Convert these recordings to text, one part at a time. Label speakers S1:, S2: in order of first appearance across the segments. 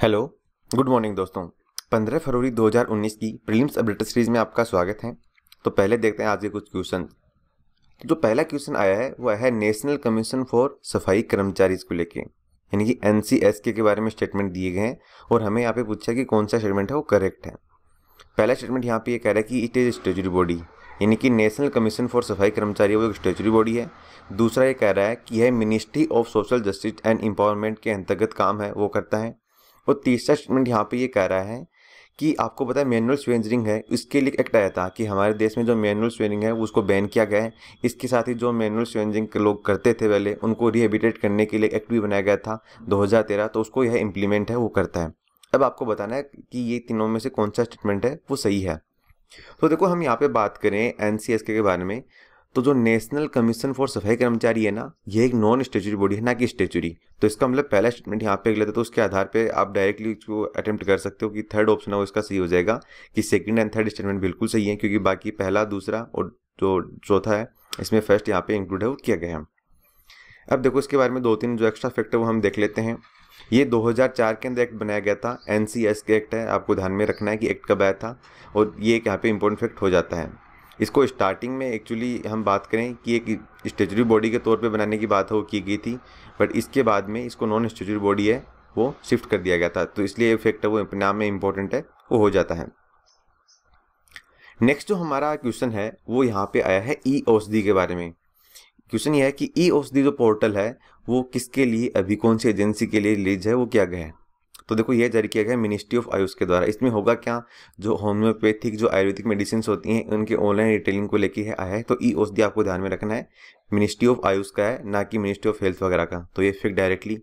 S1: Hello, good morning दोस्तों। 15 फरवरी 2019 की prelims update series में आपका स्वागत है। तो पहले देखते हैं आज के कुछ क्वेश्चन। जो पहला क्वेश्चन आया है वो है नेशनल कमीशन फॉर सफाई कर्मचारी को लेके, यानी कि NCSK के बारे में स्टेटमेंट दिए गए हैं और हमें यहाँ पे पूछा कि कौन सा स्टेटमेंट है वो करेक्ट है। पहला स्टेटमेंट यहाँ पे ये कह रहा है कि इट इज स्टेचुरी बॉडी, यानी कि नेशनल कमीशन फॉर सफाई कर्मचारी वो एक स्टेचुरी बॉडी है। दूसरा ये कह रहा है कि यह Ministry of Social Justice and Empowerment के अंतर्गत काम है वो करता है। और तीसरा स्टेटमेंट यहाँ पे ये कह रहा है कि आपको पता है मैनुअल स्वेंजरिंग है, इसके लिए एक्ट आया था कि हमारे देश में जो मैनुअल स्वेंजरिंग है उसको बैन किया गया है। इसके साथ ही जो मैनुअल स्वेंजरिंग के लोग करते थे पहले उनको रिहेबिलिटेट करने के लिए एक्ट भी बनाया गया था 2013, तो उसको यह इम्प्लीमेंट है वो करता है। अब आपको बताना है कि ये तीनों में से कौन सा स्टेटमेंट है वो सही है। तो देखो हम यहाँ पे बात करें NCSK के बारे में, तो जो नेशनल कमीशन फॉर सफाई कर्मचारी है ना, ये एक नॉन स्टेचुरी बॉडी है ना कि स्टेचुरी। तो इसका मतलब पहला स्टेटमेंट यहाँ पे लेते तो उसके आधार पे आप डायरेक्टली इसको अटेम्प्ट कर सकते हो कि थर्ड ऑप्शन है वो इसका सही हो जाएगा, कि सेकंड एंड थर्ड स्टेटमेंट बिल्कुल सही है, क्योंकि बाकी पहला दूसरा और जो चौथा है इसमें फर्स्ट यहाँ पे इंक्लूड है वो किया गया है। अब देखो इसके बारे में दो तीन जो एक्स्ट्रा फैक्ट है वो हम देख लेते हैं। ये 2004 के अंदर एक्ट बनाया गया था, NCSK एक्ट है, आपको ध्यान में रखना है कि एक्ट कब आया था। और ये एक यहाँ पे इंपॉर्टेंट फैक्ट हो जाता है। इसको स्टार्टिंग में एक्चुअली हम बात करें कि एक स्टेचुरी बॉडी के तौर पे बनाने की बात हो की गई थी, बट इसके बाद में इसको नॉन स्टेचुरी बॉडी है वो शिफ्ट कर दिया गया था, तो इसलिए फैक्ट है वो अपने नाम में इंपॉर्टेंट है वो हो जाता है। नेक्स्ट जो हमारा क्वेश्चन है वो यहाँ पे आया है EOSD के बारे में। क्वेश्चन ये है कि EOSD जो पोर्टल है वो किसके लिए, अभी कौन सी एजेंसी के लिए रिलीज है वो किया गया है। तो देखो ये जारी किया गया है मिनिस्ट्री ऑफ आयुष के द्वारा। इसमें होगा क्या, जो होम्योपैथिक जो आयुर्वेदिक मेडिसिन होती हैं उनके ऑनलाइन रिटेलिंग को लेके है आया है। तो EOSD आपको ध्यान में रखना है मिनिस्ट्री ऑफ आयुष का है, ना कि मिनिस्ट्री ऑफ हेल्थ वगैरह का, तो ये फिक्स डायरेक्टली।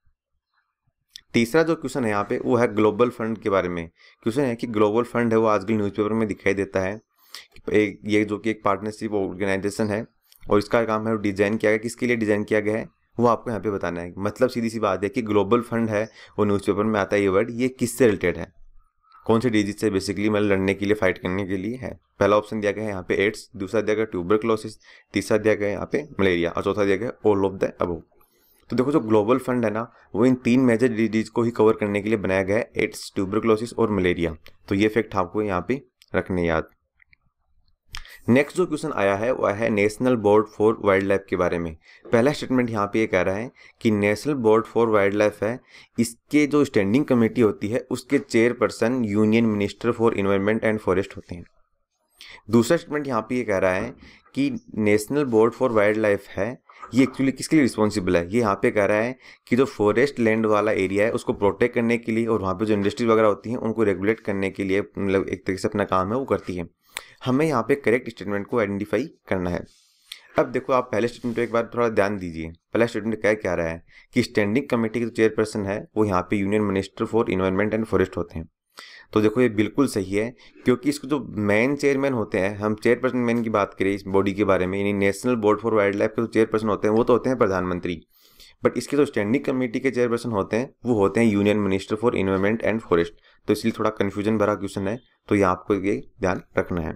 S1: तीसरा जो क्वेश्चन है यहाँ पे वो है ग्लोबल फंड के बारे में। क्वेश्चन है कि ग्लोबल फंड है वो आजकल न्यूज़पेपर में दिखाई देता है, ये जो कि एक पार्टनरशिप ऑर्गेनाइजेशन है और इसका काम है डिजाइन किया गया, किसके लिए डिजाइन किया गया है वो आपको यहाँ पे बताना है। मतलब सीधी सी बात है कि ग्लोबल फंड है वो न्यूज़पेपर में आता है ये वर्ड, ये किससे रिलेटेड है, कौन से डिजीज से बेसिकली मतलब लड़ने के लिए, फाइट करने के लिए है। पहला ऑप्शन दिया गया है यहाँ पे एड्स, दूसरा दिया गया ट्यूबरक्लोसिस, तीसरा दिया गया यहाँ पे मलेरिया और चौथा दिया गया ऑल ऑफ द अबव। तो देखो जो ग्लोबल फंड है ना वो इन तीन मेजर डिजीज को ही कवर करने के लिए बनाया गया है, एड्स, ट्यूबरक्लोसिस और मलेरिया। तो ये फैक्ट आपको यहाँ पे रखने याद। नेक्स्ट जो क्वेश्चन आया है वह है National Board for Wildlife के बारे में। पहला स्टेटमेंट यहाँ पे ये कह रहा है कि National Board for Wildlife है, इसके जो स्टैंडिंग कमेटी होती है उसके chairperson union minister for environment and forest होते हैं। दूसरा स्टेटमेंट यहाँ पे ये कह रहा है कि National Board for Wildlife है ये एक्चुअली किसके लिए रिस्पॉन्सिबल है। ये यहाँ पे कह रहा है कि जो फॉरेस्ट लैंड वाला एरिया है उसको प्रोटेक्ट करने के लिए और वहाँ पे जो इंडस्ट्री वगैरह होती हैं उनको रेगुलेट करने के लिए, मतलब एक तरीके से अपना काम है वो करती है। हमें यहाँ पे करेक्ट स्टेटमेंट को आइडेंटिफाई करना है। अब देखो आप पहले स्टेटमेंट पे एक बार थोड़ा ध्यान दीजिए। पहला स्टेटमेंट क्या रहा है कि स्टैंडिंग कमेटी के जो चेयरपर्सन है वो यहाँ पे union minister for environment and forest होते हैं। तो देखो ये बिल्कुल सही है, क्योंकि इसको जो मेन चेयरमैन होते हैं, हम चेयरपर्सन मेन की बात करें इस बॉडी के बारे में, यानी National Board for Wildlife के जो चेयरपर्सन होते हैं वो तो होते हैं प्रधानमंत्री, बट इसके जो स्टैंडिंग कमेटी के चेयरपर्सन होते हैं वो होते हैं union minister for environment and forest. तो इसलिए थोड़ा कन्फ्यूजन भरा क्वेश्चन है, तो ये आपको ये ध्यान रखना है।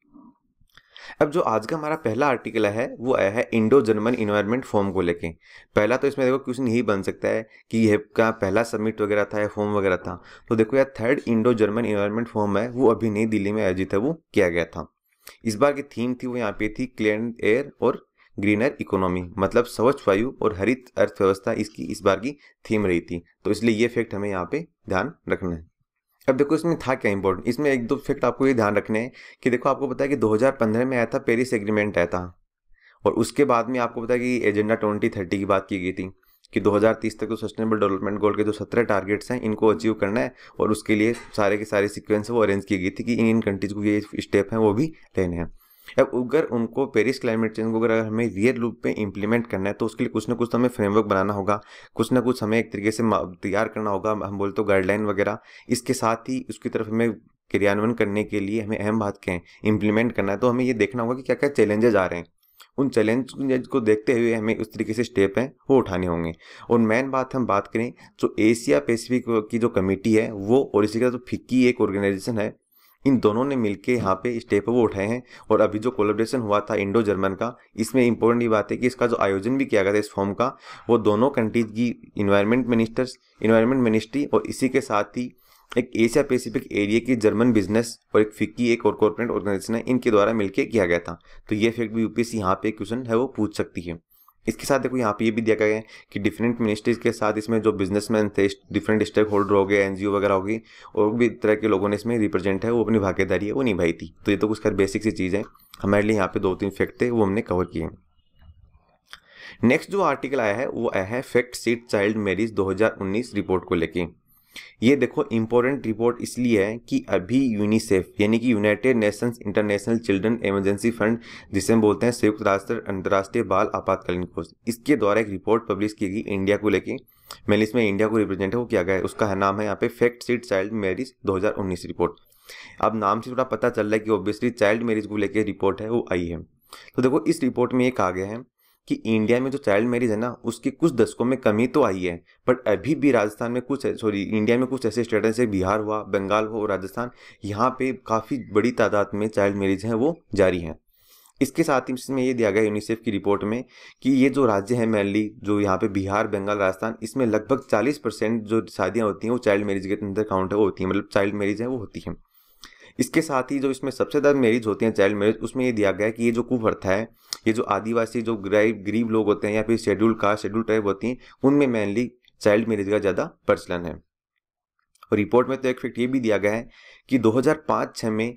S1: अब जो आज का हमारा पहला आर्टिकल है वो आया है इंडो जर्मन इन्वायरमेंट फॉर्म को लेके। पहला तो इसमें देखो क्वेश्चन यही बन सकता है कि ये का पहला सबमिट वगैरह था या फॉर्म वगैरह था। तो देखो यार third Indo German environment form है वो अभी नई दिल्ली में आयोजित है वो किया गया था। इस बार की थीम थी वो यहाँ पे थी क्लीन एयर और ग्रीनर इकोनॉमी, मतलब स्वच्छ वायु और हरित अर्थव्यवस्था इसकी इस बार की थीम रही थी। तो इसलिए ये फैक्ट हमें यहाँ पे ध्यान रखना है। अब देखो इसमें था क्या इंपॉर्टेंट, इसमें एक दो फैक्ट आपको ये ध्यान रखने हैं कि देखो आपको पता है कि 2015 में आया था पेरिस एग्रीमेंट आया था, और उसके बाद में आपको पता है कि एजेंडा 2030 की बात की गई थी कि 2030 तक तो सस्टेनेबल डेवलपमेंट गोल के जो 17 टारगेट्स हैं इनको अचीव करना है, और उसके लिए सारे के सारे सीक्वेंस वो अरेंज की गई थी कि इन कंट्रीज को ये स्टेप हैं वो भी लेने हैं। अब अगर उनको पेरिस क्लाइमेट चेंज को अगर हमें रियल रूप में इंप्लीमेंट करना है तो उसके लिए कुछ ना कुछ तो हमें फ्रेमवर्क बनाना होगा, कुछ ना कुछ हमें एक तरीके से तैयार करना होगा, हम बोलते हो गाइडलाइन वगैरह। इसके साथ ही उसकी तरफ हमें क्रियान्वयन करने के लिए हमें अहम बात क्या है, इंप्लीमेंट करना है। तो हमें ये देखना होगा कि क्या क्या चैलेंजेस आ रहे हैं, उन चैलेंज को देखते हुए हमें उस तरीके से स्टेप हैं वो उठाने होंगे। और मेन बात हम बात करें जो एशिया पैसिफिक की जो कमेटी है वो, और इसी का जो फिक्की एक ऑर्गेनाइजेशन है इन दोनों ने मिलके यहाँ पे स्टेप वो उठाए हैं। और अभी जो कोलैबोरेशन हुआ था इंडो जर्मन का, इसमें इंपॉर्टेंट ये बात है कि इसका जो आयोजन भी किया गया था इस फॉर्म का, वो दोनों कंट्रीज की इन्वायरमेंट मिनिस्ट्री और इसी के साथ ही एक एशिया पैसिफिक एरिया की जर्मन बिजनेस और एक फिक्की एक और कॉर्पोरेट ऑर्गेनाइजेशन है, इनके द्वारा मिलकर किया गया था। तो ये फैक्ट भी यूपीएससी यहाँ पे क्वेश्चन है वो पूछ सकती है। इसके साथ देखो यहाँ पे ये भी दिया गया है कि डिफरेंट मिनिस्ट्रीज के साथ इसमें जो बिजनेसमैन थे, डिफरेंट स्टेक होल्डर हो गए, एनजीओ वगैरह हो गई, और भी तरह के लोगों ने इसमें रिप्रेजेंट है वो अपनी भागीदारी है वो निभाई थी। तो ये तो कुछ खैर बेसिक सी चीज़ है, हमारे लिए यहाँ पे 2-3 फैक्ट थे वो हमने कवर किए। नेक्स्ट जो आर्टिकल आया है वो आया है fact sheet child marriage 2019 report को लेके। ये देखो इंपॉर्टेंट रिपोर्ट इसलिए है कि अभी यूनिसेफ यानी कि United Nations International Children Emergency Fund, जिसे हम बोलते हैं संयुक्त राष्ट्र अंतर्राष्ट्रीय बाल आपातकालीन कोष, इसके द्वारा एक रिपोर्ट पब्लिश की गई इंडिया को लेके। मैंने इसमें इंडिया को रिप्रेजेंट है वो किया गया है, उसका नाम है यहाँ पे fact sheet child marriage 2019 report. अब नाम से थोड़ा पता चल रहा है कि ऑब्वियसली चाइल्ड मैरिज को लेकर रिपोर्ट है वो आई है। तो देखो इस रिपोर्ट में ये कहा गया है कि इंडिया में जो चाइल्ड मैरिज है ना उसकी कुछ दशकों में कमी तो आई है, बट अभी भी राजस्थान में इंडिया में कुछ ऐसे स्टेट जैसे बिहार हुआ, बंगाल हो, राजस्थान, यहाँ पे काफ़ी बड़ी तादाद में चाइल्ड मैरिज हैं वो जारी हैं। इसके साथ ही इसमें ये दिया गया यूनिसेफ की रिपोर्ट में कि ये जो राज्य हैं मेनली जो यहाँ पे बिहार, बंगाल, राजस्थान, इसमें लगभग 40% जो शादियाँ होती हैं वो चाइल्ड मैरिज के अंदर काउंट है वो होती हैं, मतलब चाइल्ड मैरिज है वो होती हैं। इसके साथ ही जो इसमें सबसे ज़्यादा मैरिज होती हैं चाइल्ड मैरिज, उसमें ये दिया गया है कि ये जो कुप्रथा है, ये जो आदिवासी जो गरीब लोग होते हैं या फिर शेड्यूल कास्ट शेड्यूल ट्राइब होती हैं, उनमें मेनली चाइल्ड मैरिज का ज़्यादा प्रचलन है। और रिपोर्ट में तो एक फैक्ट ये भी दिया गया है कि 2005-6 में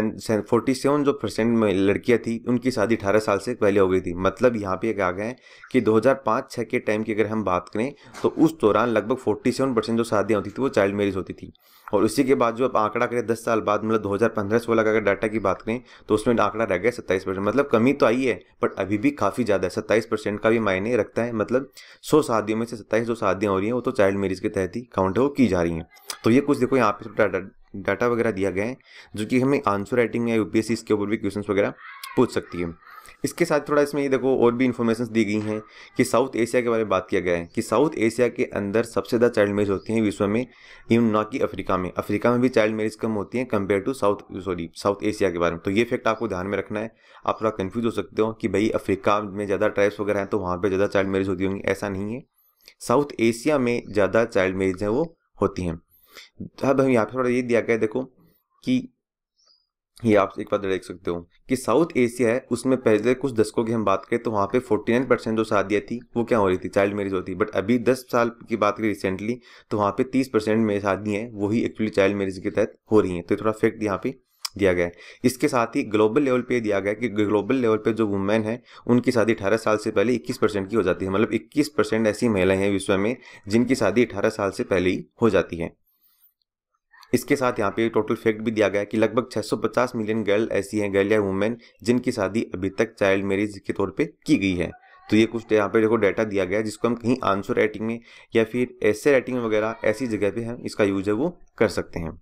S1: 47% में लड़कियां थी उनकी शादी 18 साल से पहले हो गई थी। मतलब यहाँ पे आ गया है कि 2005-6 के टाइम की अगर हम बात करें तो उस दौरान लगभग 47% जो शादियाँ होती थी वो चाइल्ड मैरिज होती थी। और उसी के बाद जो अब आंकड़ा करें 10 साल बाद, मतलब 2015-16 का अगर डाटा की बात करें तो उसमें आंकड़ा रह गया 27%। मतलब कमी तो आई है बट अभी भी काफ़ी ज़्यादा है, 27% का भी मायने रखता है। मतलब 100 शादियों में से 27 जो शादियाँ हो रही हैं वो तो चाइल्ड मैरिज के तहत ही काउंट है वो की जा रही हैं। तो ये कुछ देखो यहाँ पे डाटा वगैरह दिया गया है जो कि हमें आंसर राइटिंग या यूपीएससी इसके ऊपर भी क्वेश्चंस वगैरह पूछ सकती है। इसके साथ थोड़ा इसमें ये देखो और भी इन्फॉर्मेशन दी गई हैं कि साउथ एशिया के बारे में बात किया गया है कि साउथ एशिया के अंदर सबसे ज़्यादा चाइल्ड मैरिज होती हैं विश्व में, इवन ना कि अफ्रीका में। अफ्रीका में भी चाइल्ड मैरिज कम होती हैं कंपेयर टू साउथ एशिया के बारे में। तो ये फैक्ट आपको ध्यान में रखना है। आप थोड़ा कन्फ्यूज हो सकते हो कि भाई अफ्रीका में ज़्यादा ट्राइब्स वगैरह हैं तो वहाँ पर ज़्यादा चाइल्ड मैरिज होती होंगी, ऐसा नहीं है। साउथ एशिया में ज़्यादा चाइल्ड मैरिज हैं वो होती हैं। अब हम यहाँ पे थोड़ा ये दिया गया है देखो कि ये आप एक बात देख सकते हो कि साउथ एशिया है उसमें पहले कुछ दशकों की हम बात करें तो वहाँ पे 49% जो शादियाँ थी वो क्या हो रही थी, चाइल्ड मैरिज होती। बट अभी 10 साल की बात करें रिसेंटली तो वहाँ पे 30% में शादियाँ हैं वही एक्चुअली चाइल्ड मैरिज के तहत हो रही हैं। तो थोड़ा फैक्ट यहाँ पे दिया गया है। इसके साथ ही ग्लोबल लेवल पे दिया गया है कि ग्लोबल लेवल पे जो वुमेन है उनकी शादी 18 साल से पहले 21% की हो जाती है। मतलब 21% ऐसी महिलाएं हैं विश्व में जिनकी शादी 18 साल से पहले ही हो जाती है। इसके साथ यहाँ पे टोटल फैक्ट भी दिया गया है कि लगभग 650 मिलियन गर्ल ऐसी हैं, गर्ल या वुमेन, जिनकी शादी अभी तक चाइल्ड मैरिज के तौर पे की गई है। तो ये कुछ यहाँ पे देखो डाटा दिया गया है जिसको हम कहीं आंसर राइटिंग में या फिर ऐसे राइटिंग वगैरह ऐसी जगह पे हम इसका यूज है वो कर सकते हैं।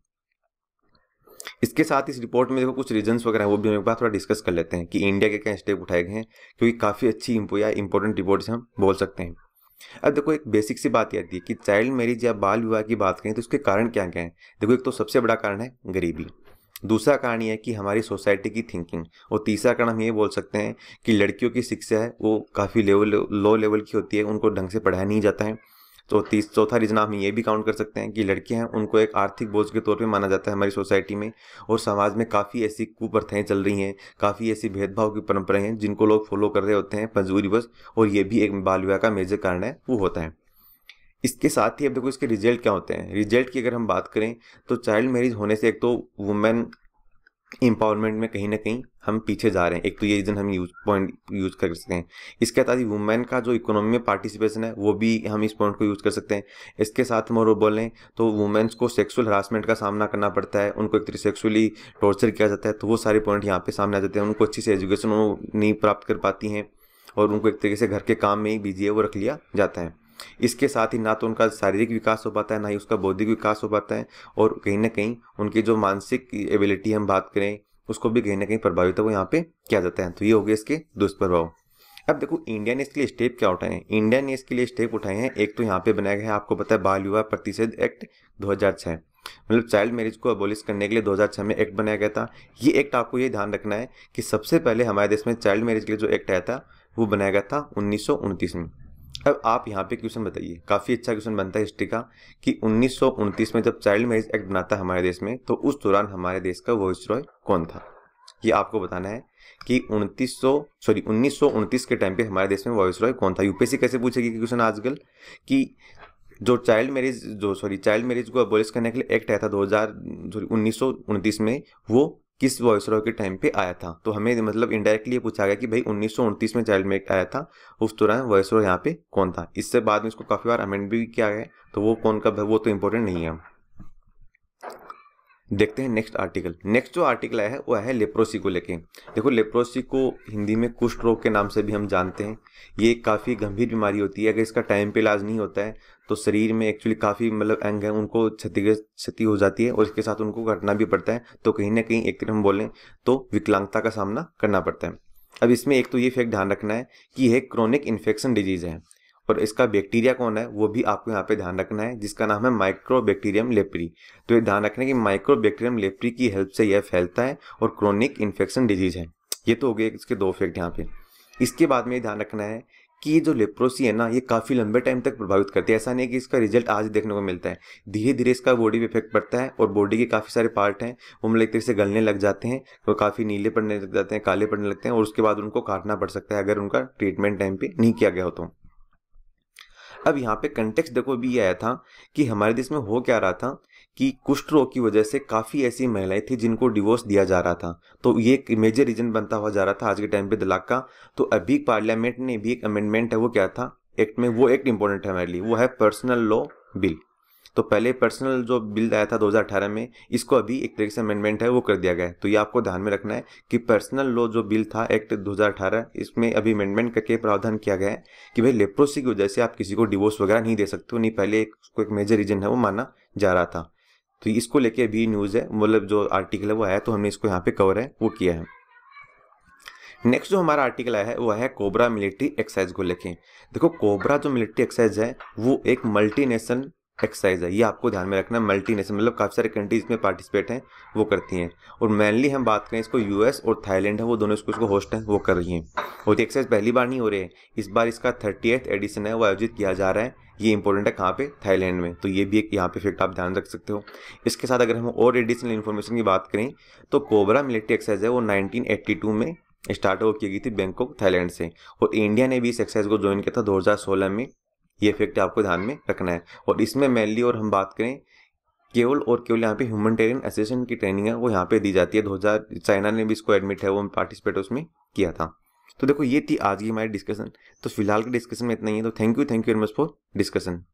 S1: इसके साथ इस रिपोर्ट में देखो कुछ रीजंस वगैरह वो भी हम एक बार थोड़ा डिस्कस कर लेते हैं कि इंडिया के क्या स्टेप उठाए गए हैं, क्योंकि काफ़ी अच्छी या इंपॉर्टेंट रिपोर्ट हम बोल सकते हैं। अब देखो एक बेसिक सी बात आती है कि चाइल्ड मैरिज या बाल विवाह की बात करें तो उसके कारण क्या क्या हैं। देखो एक तो सबसे बड़ा कारण है गरीबी, दूसरा कारण ये है कि हमारी सोसाइटी की थिंकिंग, और तीसरा कारण हम ये बोल सकते हैं कि लड़कियों की शिक्षा है वो काफ़ी लो लेवल की होती है, उनको ढंग से पढ़ाया नहीं जाता है। तो चौथा रीज़न हम ये भी काउंट कर सकते हैं कि लड़कियां हैं उनको एक आर्थिक बोझ के तौर पे माना जाता है हमारी सोसाइटी में, और समाज में काफ़ी ऐसी कुप्रथाएं चल रही हैं, काफ़ी ऐसी भेदभाव की परंपराएं हैं जिनको लोग फॉलो कर रहे होते हैं मजबूरीवश, और ये भी एक बाल विवाह का मेजर कारण है वो होता है। इसके साथ ही अब देखो इसके रिजल्ट क्या होते हैं। रिजल्ट की अगर हम बात करें तो चाइल्ड मैरिज होने से एक तो वुमेन एम्पावरमेंट में कहीं ना कहीं हम पीछे जा रहे हैं, एक तो ये रीज़न हम यूज कर सकते हैं। इसके साथ ही वुमेन का जो इकोनॉमी में पार्टिसिपेशन है वो भी हम इस पॉइंट को यूज कर सकते हैं। इसके साथ हम और बोलें तो वुमेन्स को सेक्सुअल हरासमेंट का सामना करना पड़ता है, उनको एक तरह सेक्सुअली टॉर्चर किया जाता है, तो वो सारे पॉइंट यहाँ पे सामने आ जाते हैं। उनको अच्छी से एजुकेशन वो नहीं प्राप्त कर पाती हैं और उनको एक तरीके से घर के काम में ही बिजी है वो रख लिया जाता है। इसके साथ ही ना तो उनका शारीरिक विकास हो पाता है ना ही उसका बौद्धिक विकास हो पाता है, और कहीं ना कहीं उनकी जो मानसिक एबिलिटी हम बात करें उसको भी कहीं ना कहीं प्रभावित है वो यहाँ पे किया जाता है। तो ये हो गए इसके दुष्प्रभाव। अब देखो इंडिया ने इसके लिए स्टेप क्या उठाए हैं। इंडिया ने इसके लिए स्टेप उठाए हैं, एक तो यहाँ पे बनाया गया है आपको पता है बाल विवाह प्रतिषेध एक्ट 2006। मतलब चाइल्ड मैरिज को अबोलिश करने के लिए 2006 में एक्ट बनाया गया था। ये एक्ट आपको ये ध्यान रखना है कि सबसे पहले हमारे देश में चाइल्ड मैरिज के लिए जो एक्ट आया था वो बनाया गया था 1929 में। अब आप यहाँ पे क्वेश्चन बताइए, काफ़ी अच्छा क्वेश्चन बनता है हिस्ट्री का, कि 1929 में जब चाइल्ड मैरिज एक्ट बनाता है हमारे देश में, तो उस दौरान हमारे देश का वाइसरॉय कौन था? ये आपको बताना है कि 1929 के टाइम पे हमारे देश में वाइसरॉय कौन था। यूपीएससी कैसे पूछेगी क्वेश्चन आजकल कि जो चाइल्ड मैरिज को अबोलिश करने के लिए एक्ट आया था 1929 में, वो किस वाइसरॉय के टाइम पे आया था। तो हमें मतलब इनडायरेक्टली ये पूछा गया कि भाई 1929 में चाइल्ड मैरिज आया था, उस दौरान वाइसरॉय यहाँ पे कौन था। इससे बाद में इसको काफी बार अमेंड भी किया गया, तो वो कौन कब है वो तो इंपॉर्टेंट नहीं है। देखते हैं नेक्स्ट आर्टिकल। नेक्स्ट जो आर्टिकल है वो है लेप्रोसी को लेके। देखो, लेप्रोसी को हिंदी में कुष्ठ रोग के नाम से भी हम जानते हैं। ये एक काफ़ी गंभीर बीमारी होती है। अगर इसका टाइम पे इलाज नहीं होता है तो शरीर में एक्चुअली काफ़ी मतलब अंग है उनको क्षति हो जाती है, और इसके साथ उनको घटना भी पड़ता है। तो कहीं ना कहीं एक तरह हम बोलें तो विकलांगता का सामना करना पड़ता है। अब इसमें एक तो ये फैक्ट ध्यान रखना है कि यह क्रोनिक इन्फेक्शन डिजीज है, और इसका बैक्टीरिया कौन है वो भी आपको यहाँ पे ध्यान रखना है, जिसका नाम है माइक्रोबैक्टीरियम लेप्री। तो ये ध्यान रखना है कि माइक्रोबैक्टीरियम लेप्री की हेल्प से यह फैलता है और क्रोनिक इन्फेक्शन डिजीज है। ये तो हो गए इसके दो फैक्ट यहाँ पे। इसके बाद में ध्यान रखना है कि ये जो लेप्रोसी है ना, ये काफ़ी लंबे टाइम तक प्रभावित करती है। ऐसा नहीं है कि इसका रिजल्ट आज देखने को मिलता है, धीरे धीरे इसका बॉडी पे इफेक्ट पड़ता है, और बॉडी के काफ़ी सारे पार्ट हैं वो मतलब एक तरह से गलने लग जाते हैं, वो काफ़ी नीले पड़ने लग जाते हैं, काले पड़ने लगते हैं, और उसके बाद उनको काटना पड़ सकता है अगर उनका ट्रीटमेंट टाइम पे नहीं किया गया हो तो। अब यहाँ पे कंटेक्स्ट देखो भी आया था कि हमारे देश में हो क्या रहा था कि कुष्ठ रोग की वजह से काफ़ी ऐसी महिलाएं थी जिनको डिवोर्स दिया जा रहा था। तो ये एक मेजर रीजन बनता हुआ जा रहा था आज के टाइम पे तलाक का। तो अभी पार्लियामेंट ने भी एक अमेंडमेंट है, वो क्या था एक्ट में, वो एक्ट इंपॉर्टेंट है हमारे लिए, वो है पर्सनल लॉ बिल। तो पहले पर्सनल जो बिल आया था 2018 में, इसको अभी एक तरीके से अमेंडमेंट है वो कर दिया गया है। तो ये आपको ध्यान में रखना है कि पर्सनल लॉ जो बिल था एक्ट 2018, इसमें अभी अमेंडमेंट करके प्रावधान किया गया है कि भाई लेप्रोसी की वजह से आप किसी को डिवोर्स वगैरह नहीं दे सकते हो। नहीं, पहले एक मेजर रीजन है वो माना जा रहा था। तो इसको लेके अभी न्यूज़ है, मतलब जो आर्टिकल है वो आया, तो हमने इसको यहाँ पे कवर है वो किया है। नेक्स्ट जो हमारा आर्टिकल आया है वो है कोबरा मिलिट्री एक्सरसाइज को लेके। देखो, कोबरा जो मिलिट्री एक्सरसाइज है वो एक मल्टीनेशनल एक्सरसाइज है, ये आपको ध्यान में रखना है। मल्टीनेशनल मतलब काफ़ी सारे कंट्रीज में पार्टिसिपेट हैं वो करती हैं, और मेनली हम बात करें इसको यूएस और थाईलैंड है वो दोनों इसको होस्ट हैं वो कर रही हैं। और ये एक्सरसाइज पहली बार नहीं हो रही है, इस बार इसका 30th एडिशन है वो आयोजित किया जा रहा है। ये इंपॉर्टेंट है कहाँ पे, थाईलैंड में। तो ये भी एक यहाँ पे फैक्ट आप ध्यान रख सकते हो। इसके साथ अगर हम और एडिशनल इन्फॉर्मेशन की बात करें तो कोबरा मिलिट्री एक्सरसाइज है वो 1982 में स्टार्ट हो की गई थी बैंकॉक थाईलैंड से, और इंडिया ने भी इस एक्सरसाइज को ज्वाइन किया था 2016 में। ये फैक्ट आपको ध्यान में रखना है। और इसमें मेनली और हम बात करें केवल यहाँ पे ह्यूमैनिटेरियन एसोसिएशन की ट्रेनिंग है वो यहाँ पे दी जाती है। 2000 चाइना ने भी इसको एडमिट है वो पार्टिसिपेट उसमें किया था। तो देखो, ये थी आज की हमारी डिस्कशन। तो फिलहाल की डिस्कशन में इतना ही है। तो thank you very much for discussion.